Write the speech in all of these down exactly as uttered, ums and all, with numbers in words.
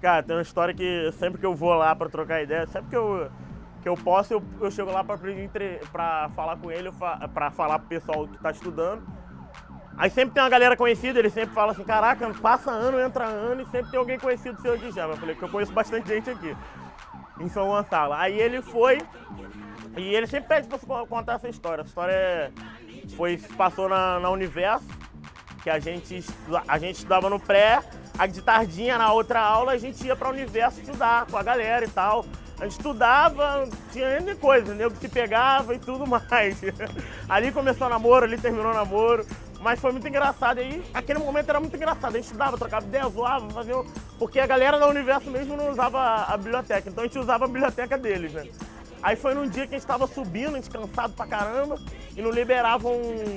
Cara, tem uma história que sempre que eu vou lá pra trocar ideia, sempre que eu, que eu posso, eu, eu chego lá pra, pra falar com ele, pra falar pro pessoal que tá estudando. Aí sempre tem uma galera conhecida, ele sempre fala assim, caraca, passa ano, entra ano, e sempre tem alguém conhecido seu aqui já. Eu falei que eu conheço bastante gente aqui, em São Gonçalo. Aí ele foi, e ele sempre pede pra contar essa história. Essa história é, foi, passou na, na Universo, que a gente, a gente estudava no pré, aí de tardinha, na outra aula, a gente ia pra Universo estudar com a galera e tal. A gente estudava, tinha N coisa, nego se pegava e tudo mais. Ali começou o namoro, ali terminou o namoro, mas foi muito engraçado. E aí, aquele momento era muito engraçado, a gente estudava, trocava ideia, zoava, fazia... Porque a galera da Universo mesmo não usava a biblioteca, então a gente usava a biblioteca deles, né? Aí foi num dia que a gente estava subindo, a gente cansado pra caramba, e não liberavam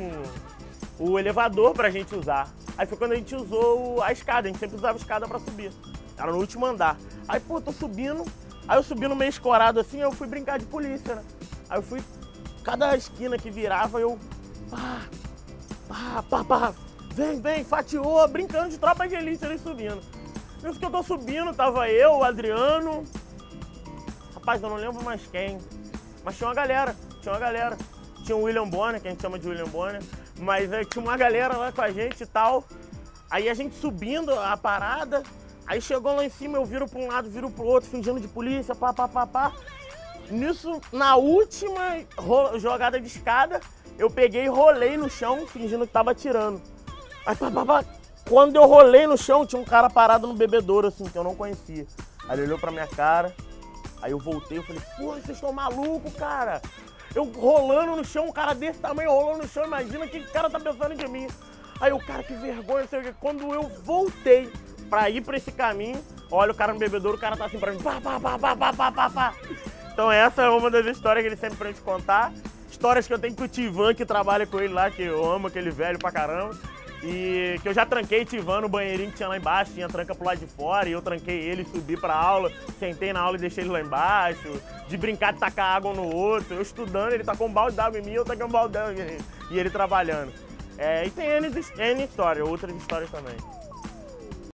o elevador pra gente usar. Aí foi quando a gente usou a escada, a gente sempre usava a escada pra subir. Era no último andar. Aí, pô, tô subindo, aí eu subi no meio escorado assim, eu fui brincar de polícia, né? Aí eu fui, cada esquina que virava, eu... Pá, pá, pá, pá, vem, vem, fatiou, brincando de tropa de elite ali subindo. Nisso que eu tô subindo, tava eu, o Adriano... Rapaz, eu não lembro mais quem, mas tinha uma galera, tinha uma galera. Tinha o William Bonner, que a gente chama de William Bonner, mas aí, tinha uma galera lá com a gente e tal. Aí a gente subindo a parada, aí chegou lá em cima, eu viro pra um lado, viro pro outro, fingindo de polícia, pá, pá, pá, pá. Nisso, na última jogada de escada, eu peguei e rolei no chão, fingindo que tava atirando. Aí, pá, pá, pá. Quando eu rolei no chão, tinha um cara parado no bebedouro, assim, que eu não conhecia. Aí ele olhou pra minha cara, aí eu voltei, eu falei, pô, vocês estão malucos, cara? Eu rolando no chão, um cara desse tamanho rolando no chão, imagina o que o cara tá pensando de mim. Aí o cara, que vergonha, não sei o que. Quando eu voltei pra ir pra esse caminho, olha o cara no bebedouro, o cara tá assim pra mim, pá, pá, pá, pá, pá, pá, pá, pá. Então essa é uma das histórias que ele sempre pra gente contar. Histórias que eu tenho com o Tivan, que trabalha com ele lá, que eu amo aquele velho pra caramba. E que eu já tranquei Tivan no banheirinho que tinha lá embaixo, tinha tranca pro lado de fora, e eu tranquei ele, subi pra aula, sentei na aula e deixei ele lá embaixo, de brincar de tacar água um no outro, eu estudando, ele tacou um balde d'água em mim, eu taquei um balde d'água em ele, e ele trabalhando. É, e tem N, N histórias, outras histórias também.